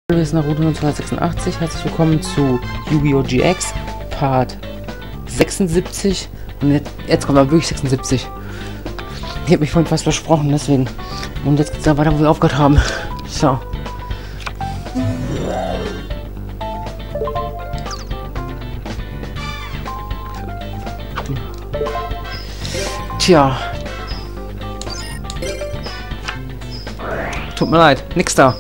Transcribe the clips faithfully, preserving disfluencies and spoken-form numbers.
Hallo, hier ist Naruto neunzehnhundertsechsundachtzig. Herzlich willkommen zu Yu-Gi-Oh! G X Part sechsundsiebzig. Und jetzt, jetzt kommt aber wirklich sechsundsiebzig. Ich habe mich vorhin fast versprochen, deswegen. Und jetzt geht's da weiter, wo wir aufgehört haben. So. Tja. Tut mir leid, nix da.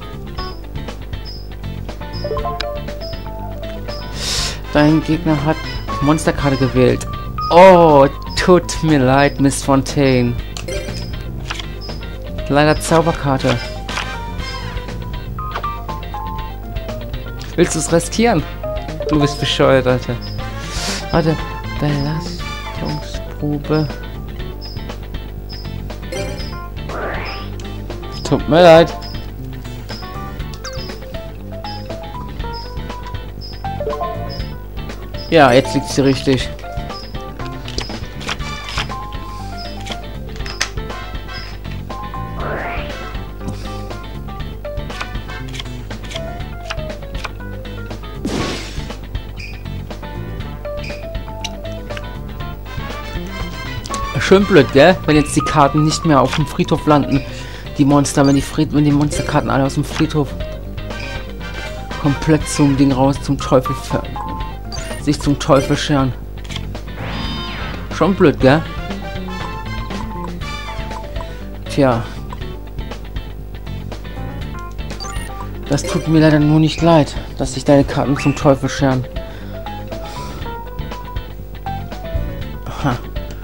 Dein Gegner hat Monsterkarte gewählt. Oh, tut mir leid, Miss Fontaine. Leider Zauberkarte. Willst du es riskieren? Du bist bescheuert, Alter. Warte, Belastungsprobe. Tut mir leid. Ja, jetzt liegt sie richtig. Schön blöd, gell? Wenn jetzt die Karten nicht mehr auf dem Friedhof landen. Die Monster, wenn die Fried wenn die Monsterkarten alle aus dem Friedhof komplett zum Ding raus, zum Teufel sich zum Teufel scheren. Schon blöd, gell? Tja. Das tut mir leider nur nicht leid, dass sich deine Karten zum Teufel scheren. Aha.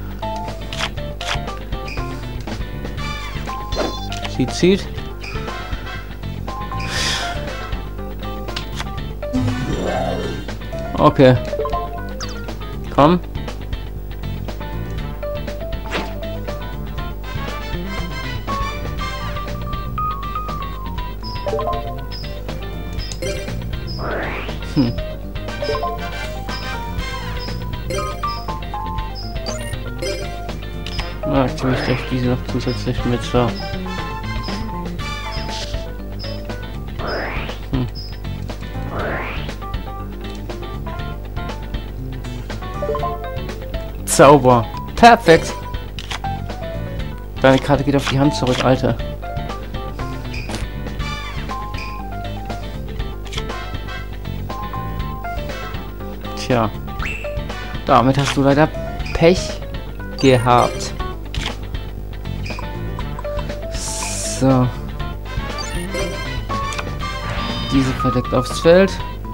Sie zieht. Okay. Komm. Hm. Na, aktiviere ich gleich diese noch zusätzlich mit so. Hm. Zauber. Perfekt. Deine Karte geht auf die Hand zurück, Alter. Tja. Damit hast du leider Pech gehabt. So. Diese verdeckt aufs Feld.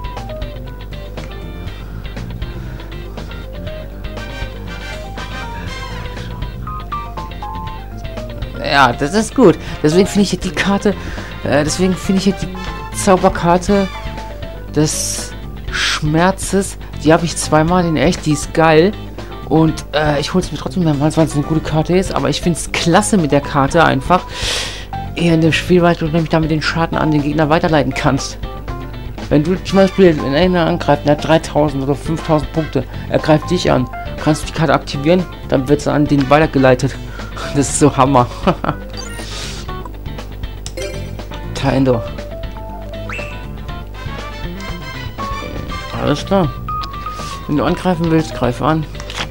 Ja, das ist gut. Deswegen finde ich jetzt die Karte, äh, deswegen finde ich jetzt die Zauberkarte des Schmerzes, die habe ich zweimal in echt, die ist geil. Und äh, ich hole es mir trotzdem mehrmals, weil es eine gute Karte ist. Aber ich finde es klasse mit der Karte einfach. Eher in dem Spiel, weil du nämlich damit den Schaden an den Gegner weiterleiten kannst. Wenn du zum Beispiel, wenn einer angreift, der hat dreitausend oder fünftausend Punkte, er greift dich an, kannst du die Karte aktivieren, dann wird es an den weitergeleitet. Das ist so Hammer. Taindo. Alles klar. Wenn du angreifen willst, greif an.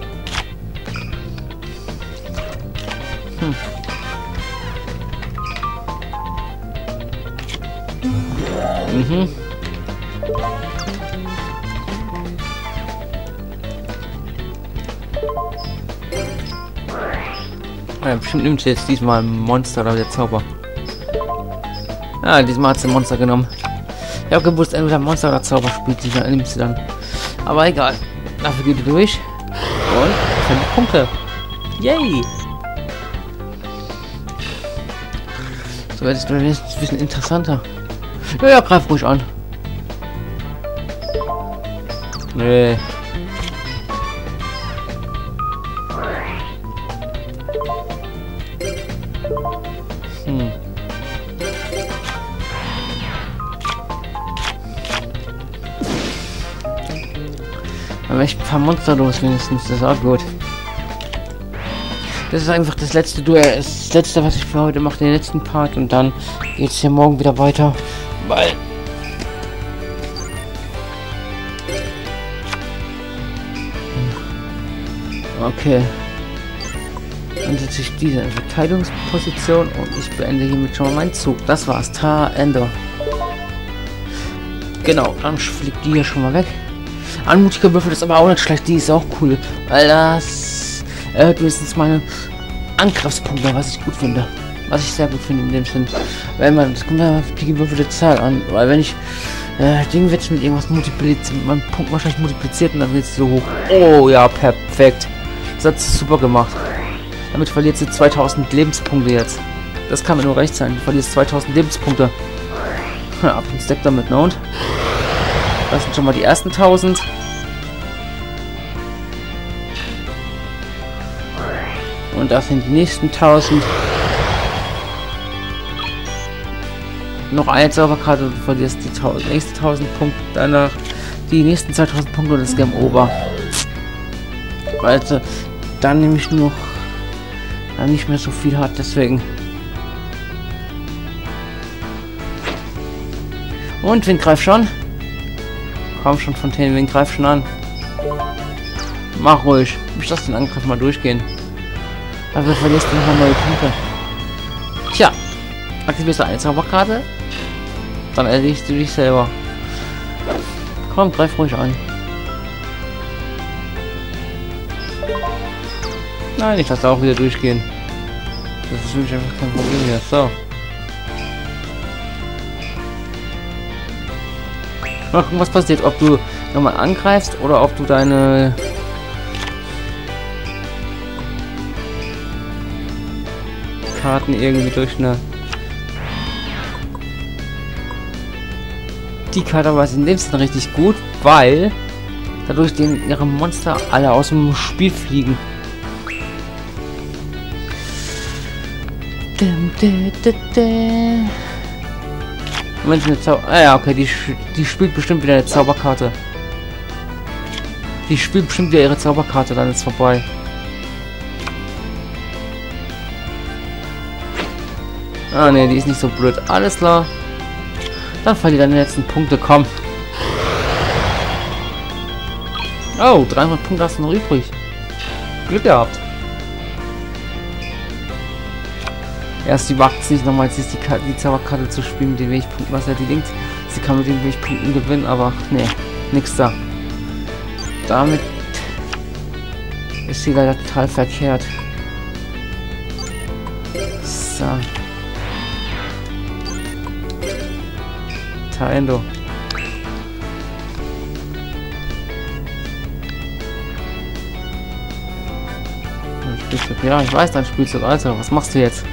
Hm. Mhm. Ja, bestimmt nimmt sie jetzt diesmal ein Monster oder der Zauber. Ja, diesmal hat sie ein Monster genommen. Ich habe gewusst, entweder Monster oder Zauber spielt sie, dann nimmt sie dann. Aber egal. Dafür geht sie durch. Und fünf Punkte. Yay! So wird es ein bisschen interessanter. Ja, ja, greif ruhig an. Nee. Hm. Aber echt ein paar Monster los wenigstens, das ist auch gut. Das ist einfach das letzte Duell, das letzte, was ich für heute mache, den letzten Part, und dann geht es hier morgen wieder weiter, weil Okay. Dann setze ich diese in Verteidigungsposition und ich beende hiermit schon mal meinen Zug. Das war's. Ta, Ende. Genau, dann fliegt die hier schon mal weg. Anmutiger Würfel ist aber auch nicht schlecht. Die ist auch cool. Weil das erhöht wenigstens meine Angriffspunkte, was ich gut finde. Was ich sehr gut finde in dem Sinn. Weil man, es kommt ja auf die gewürfelte Zahl an. Weil wenn ich äh, Ding wird mit irgendwas multipliziert, mit meinem Punkt wahrscheinlich multipliziert und dann wird es so hoch. Oh ja, perfekt. Das hat sie super gemacht. Damit verliert sie zweitausend Lebenspunkte jetzt. Das kann mir nur recht sein. Du verlierst zweitausend Lebenspunkte. Ja, ab den Stack damit, ne? Und? Das sind schon mal die ersten tausend. Und das sind die nächsten tausend. Noch eine Zauberkarte und du verlierst die tausend, nächste tausend Punkte. Danach die nächsten zweitausend Punkte und das Game Over. Also, dann nämlich noch dann nicht mehr so viel hat, deswegen. Und wen greift schon? Komm schon, Fontaine, wen greift schon an? Mach ruhig. Ich lasse den Angriff mal durchgehen. Aber wir verlierst du nochmal neue Punkte. Tja, aktivierst du eine Zauberkarte, dann erledigst du dich selber. Komm, greif ruhig an. Nein, ich lasse auch wieder durchgehen. Das ist wirklich einfach kein Problem hier. So. Mal gucken, was passiert. Ob du nochmal angreifst oder ob du deine Karten irgendwie durch eine... Die Karte war in dem Sinne richtig gut, weil dadurch den ihre Monster alle aus dem Spiel fliegen. Moment, eine Zau ah ja, okay, die, die spielt bestimmt wieder eine Zauberkarte. Die spielt bestimmt wieder ihre Zauberkarte, dann ist vorbei. Ah ne, die ist nicht so blöd. Alles klar. Dann verliert deine letzten Punkte, komm. Oh, dreihundert Punkte hast du noch übrig. Glück gehabt. Erst die macht es nicht nochmal, jetzt ist die, Karte, die Zauberkarte zu spielen mit den Wegpunkten, was ja die denkt. Sie kann mit den Wegpunkten gewinnen, aber nee, nix da. Damit ist sie leider total verkehrt. So. Taendo. Ja, ich weiß dein Spielzeug, also was machst du jetzt?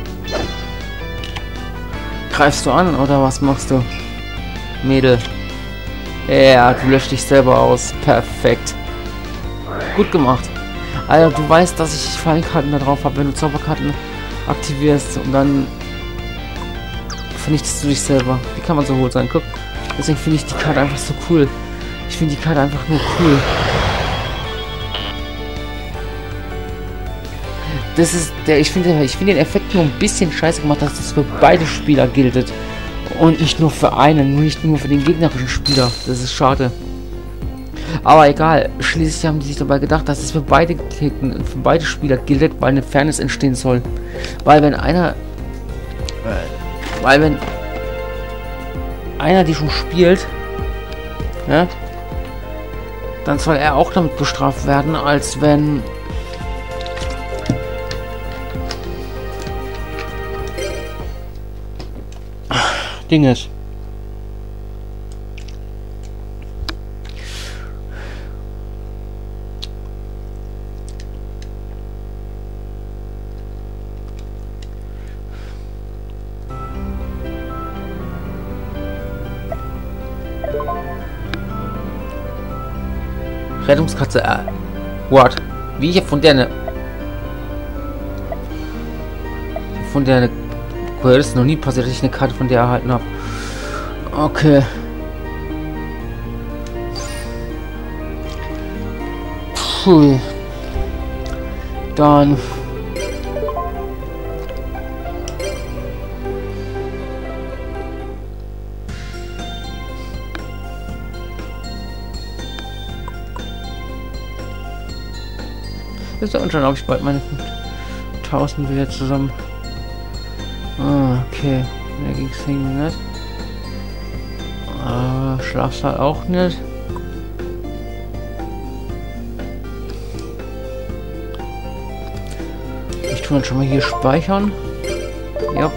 Greifst du an oder was machst du? Mädel. Ja, du löscht dich selber aus. Perfekt. Gut gemacht. Also du weißt, dass ich Fallenkarten da drauf habe, wenn du Zauberkarten aktivierst und dann vernichtest du dich selber. Wie kann man so hohl sein? Guck. Deswegen finde ich die Karte einfach so cool. Ich finde die Karte einfach nur cool. Das ist der, ich finde, ich finde den Effekt nur ein bisschen scheiße gemacht, dass das für beide Spieler gilt und nicht nur für einen, nur nicht nur für den gegnerischen Spieler. Das ist schade. Aber egal, schließlich haben die sich dabei gedacht, dass es für beide Gegner, für beide Spieler gilt, weil eine Fairness entstehen soll. Weil wenn einer, weil wenn einer die schon spielt, ja, dann soll er auch damit bestraft werden, als wenn Ding ist. Rettungskatze. Äh, what? Wie ich habe von der eine von der eine das ist noch nie passiert, dass ich eine Karte von der erhalten habe. Okay. Puh. Dann. Ist ja, und schon habe ich bald meine tausend wieder zusammen. Ah, okay. Da ging es nicht. Ah, Schlafsaal auch nicht. Ich tue dann schon mal hier speichern. Ja.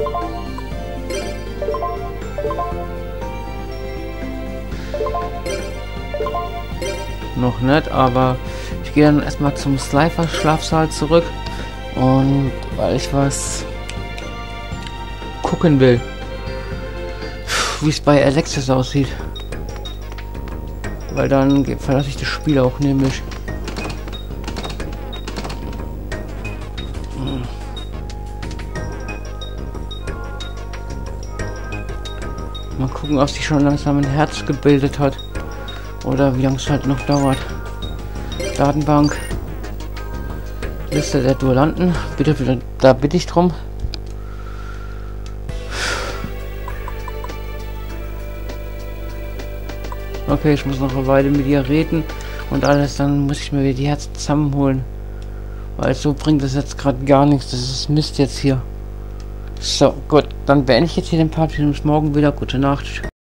Noch nicht, aber ich gehe dann erstmal zum Slifer Schlafsaal zurück. Und weil ich was gucken will, wie es bei Alexis aussieht. Weil dann verlasse ich das Spiel auch nämlich. Mal gucken, ob sich schon langsam ein Herz gebildet hat. Oder wie lange es halt noch dauert. Datenbank. Liste der Duellanten. Bitte, bitte, da bitte ich drum. Okay, ich muss noch eine Weile mit ihr reden und alles, dann muss ich mir wieder die Herzen zusammenholen. Weil so bringt das jetzt gerade gar nichts. Das ist Mist jetzt hier. So, gut, dann beende ich jetzt hier den Part. Bis morgen wieder. Gute Nacht.